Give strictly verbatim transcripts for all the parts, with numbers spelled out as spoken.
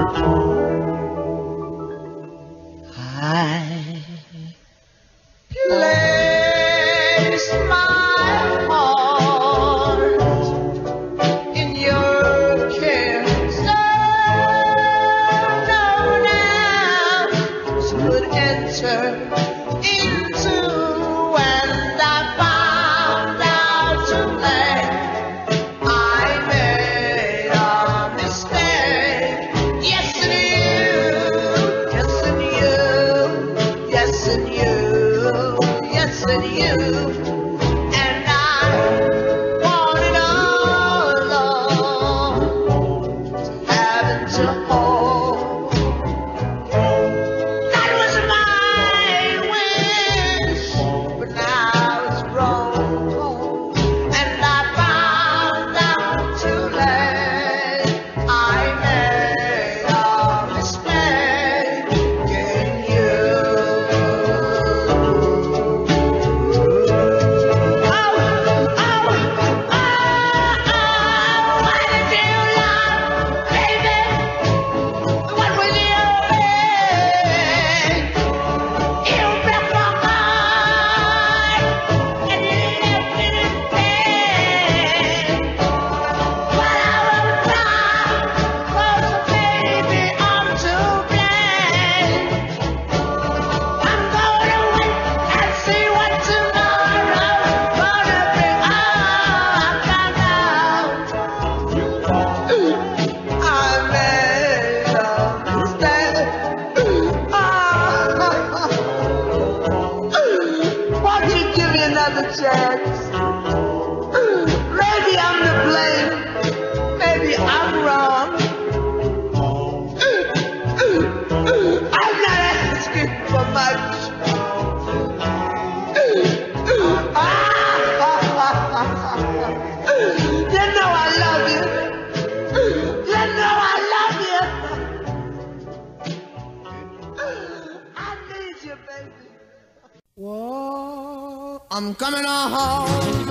I'm coming home.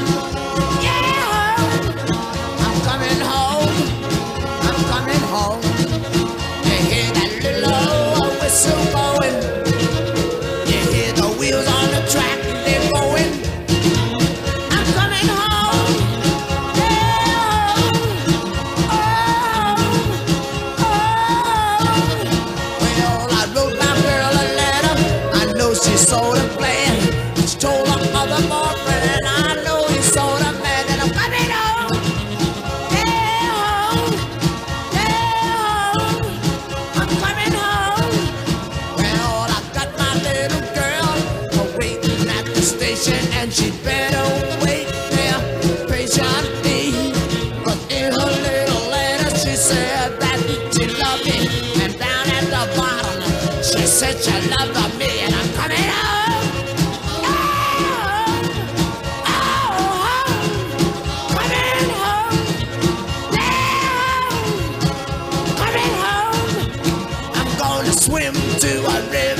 Yeah, I'm coming home. I'm coming home. You hear that little old whistle going? You hear the wheels on the track, they're going. I'm coming home. Yeah, oh, oh. Well, I wrote my girl a letter. I know she saw the plan. She told her other boyfriend, I know he saw the man, and I'm coming home. Yeah, home. Yeah, home. I'm coming home. Well, I got my little girl waiting at the station, and she better wait there patiently. But in her little letter, she said that she loved me, and down at the bottom, she said she loved me, and I'm coming home. Swim to a river.